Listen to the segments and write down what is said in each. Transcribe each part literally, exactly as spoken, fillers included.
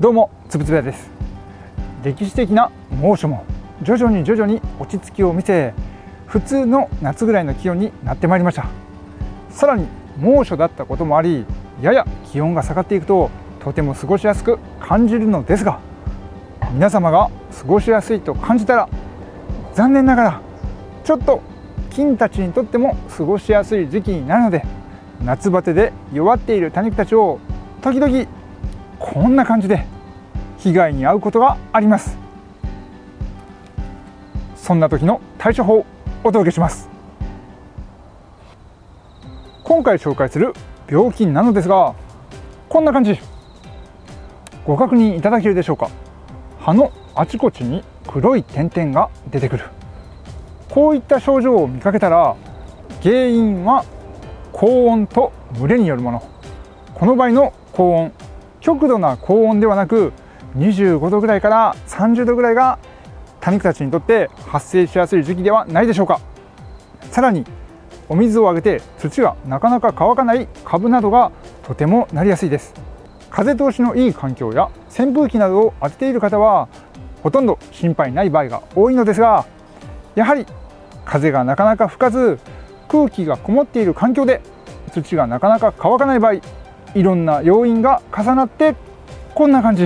どうもつぶつぶやです。歴史的な猛暑も徐々に徐々に落ち着きを見せ、普通の夏ぐらいの気温になってまいりました。さらに猛暑だったこともあり、やや気温が下がっていくととても過ごしやすく感じるのですが、皆様が過ごしやすいと感じたら、残念ながらちょっと菌たちにとっても過ごしやすい時期になるので、夏バテで弱っている多肉たちを時々こんな感じで被害に遭うことがあります。そんな時の対処法をお届けします。今回紹介する病気なのですが、こんな感じ。ご確認いただけるでしょうか。葉のあちこちに黒い点々が出てくる。こういった症状を見かけたら、原因は高温と蒸れによるもの。この場合の高温、極度な高温ではなく、にじゅうごどぐらいからさんじゅうどぐらいが多肉たちにとって発生しやすい時期ではないでしょうか。さらにお水をあげて土がなかなか乾かない株などがとてもなりやすいです。風通しのいい環境や扇風機などを当てている方はほとんど心配ない場合が多いのですが、やはり風がなかなか吹かず空気がこもっている環境で土がなかなか乾かない場合、いろんな要因が重なってこんな感じ。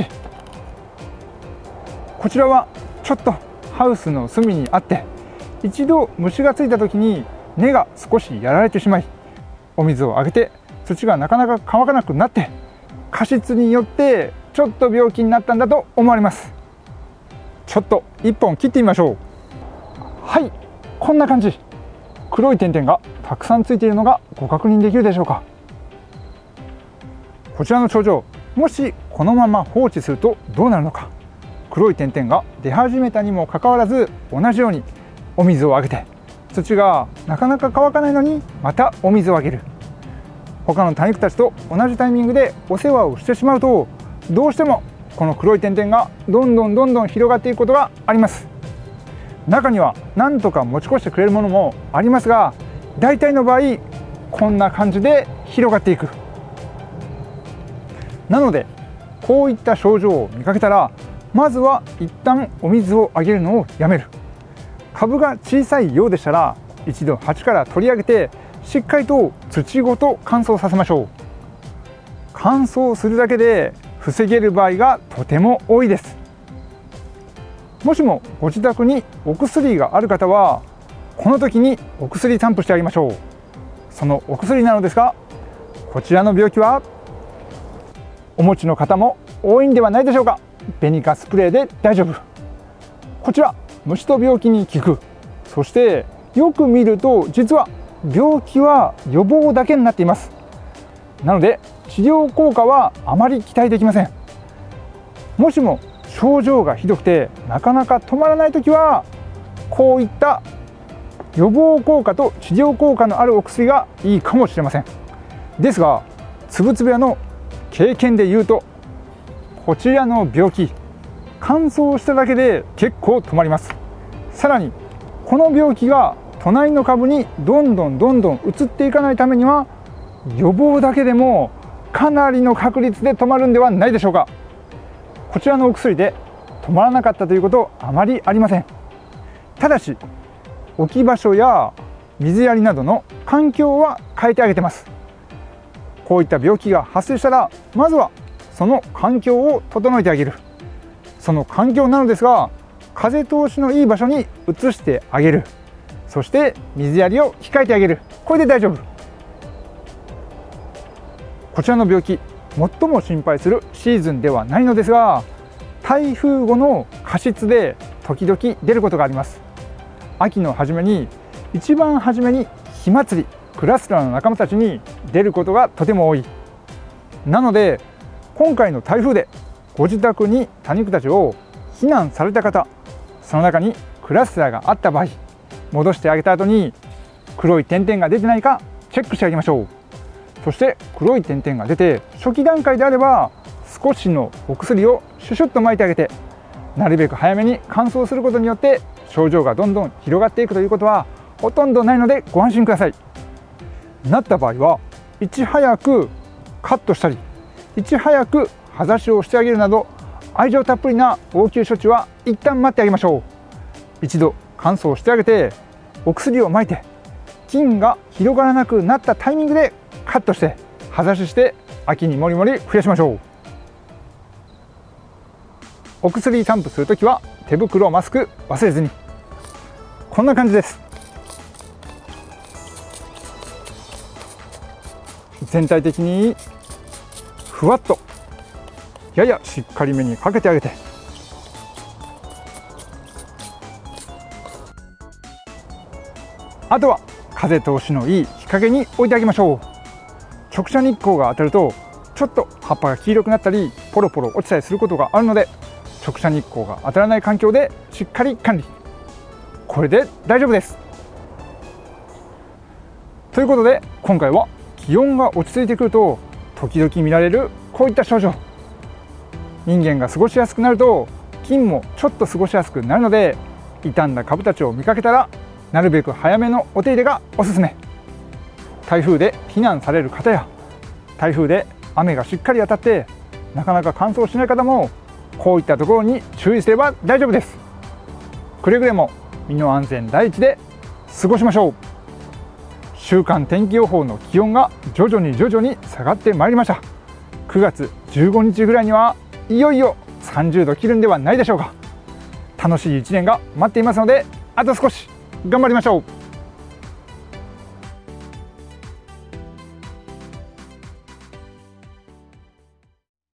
こちらはちょっとハウスの隅にあって、一度虫がついた時に根が少しやられてしまい、お水をあげて土がなかなか乾かなくなって、過失によってちょっと病気になったんだと思われます。ちょっといっぽん切ってみましょう。はい、こんな感じ。黒い点々がたくさんついているのがご確認できるでしょうか。こちらの症状、もしこのまま放置するとどうなるのか。黒い点々が出始めたにもかかわらず、同じようにお水をあげて土がなかなか乾かないのにまたお水をあげる。他の多肉たちと同じタイミングでお世話をしてしまうと、どうしてもこの黒い点々がどんどんどんどん広がっていくことがあります。中には何とか持ち越してくれるものもありますが、大体の場合こんな感じで広がっていく。なのでこういった症状を見かけたら、まずは一旦お水をあげるのをやめる。株が小さいようでしたら、一度鉢から取り上げてしっかりと土ごと乾燥させましょう。乾燥するだけで防げる場合がとても多いです。もしもご自宅にお薬がある方は、この時にお薬散布してあげましょう。そのお薬なのですが、こちらの病気はお持ちの方も多いんではないでしょうか。ベニカスプレーで大丈夫。こちら虫と病気に効く。そしてよく見ると実は病気は予防だけになっています。なので治療効果はあまり期待できません。もしも症状がひどくてなかなか止まらないときは、こういった予防効果と治療効果のあるお薬がいいかもしれません。ですがつぶつぶ屋の経験で言うと、こちらの病気、乾燥しただけで結構止まります。さらにこの病気が隣の株にどんどんどんどん移っていかないためには、予防だけでもかなりの確率で止まるんではないでしょうか。こちらのお薬で止まらなかったということあまりありません。ただし置き場所や水やりなどの環境は変えてあげてます。こういった病気が発生したら、まずはその環境を整えてあげる。その環境なのですが、風通しのいい場所に移してあげる。そして水やりを控えてあげる。これで大丈夫。こちらの病気、最も心配するシーズンではないのですが、台風後の過失で時々出ることがあります。秋の初めに、一番初めに火祭り、クラスラーの仲間たちに出ることがとても多い。なので今回の台風でご自宅に多肉たちを避難された方、その中にクラスターがあった場合、戻してあげた後に黒い点々が出てないかチェックしてあげましょう。そして黒い点々が出て初期段階であれば、少しのお薬をシュシュッと撒いてあげて、なるべく早めに乾燥することによって症状がどんどん広がっていくということはほとんどないのでご安心ください。なった場合はいち早くカットしたり、いち早く葉差しをしてあげるなど、 愛情たっぷりな応急処置は一旦待ってあげましょう。一度乾燥してあげてお薬をまいて、菌が広がらなくなったタイミングでカットして葉差しして秋にもりもり増やしましょう。お薬散布するときは手袋マスク忘れずに。こんな感じです。全体的にふわっとややしっかりめにかけてあげて、あとは風通しのいい日陰に置いてあげましょう。直射日光が当たるとちょっと葉っぱが黄色くなったりポロポロ落ちたりすることがあるので、直射日光が当たらない環境でしっかり管理、これで大丈夫です。ということで今回は気温が落ち着いてくると時々見られるこういった症状、人間が過ごしやすくなると菌もちょっと過ごしやすくなるので、傷んだ株たちを見かけたらなるべく早めのお手入れがおすすめ。台風で避難される方や台風で雨がしっかり当たってなかなか乾燥しない方もこういったところに注意すれば大丈夫です。くれぐれも身の安全第一で過ごしましょう。週間天気予報の気温が徐々に徐々に下がってまいりました。くがつじゅうごにちぐらいにはいよいよさんじゅうど切るんではないでしょうか。楽しいいちねんが待っていますので、あと少し頑張りましょう。